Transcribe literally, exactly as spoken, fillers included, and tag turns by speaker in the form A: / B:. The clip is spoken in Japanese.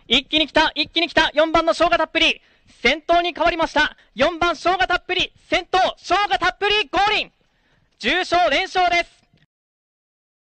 A: 一気に来た、一気に来た、よんばんの生姜たっぷり。先頭に変わりました。よんばん生姜たっぷり、先頭、生姜たっぷり、ゴールイン。重賞連勝です。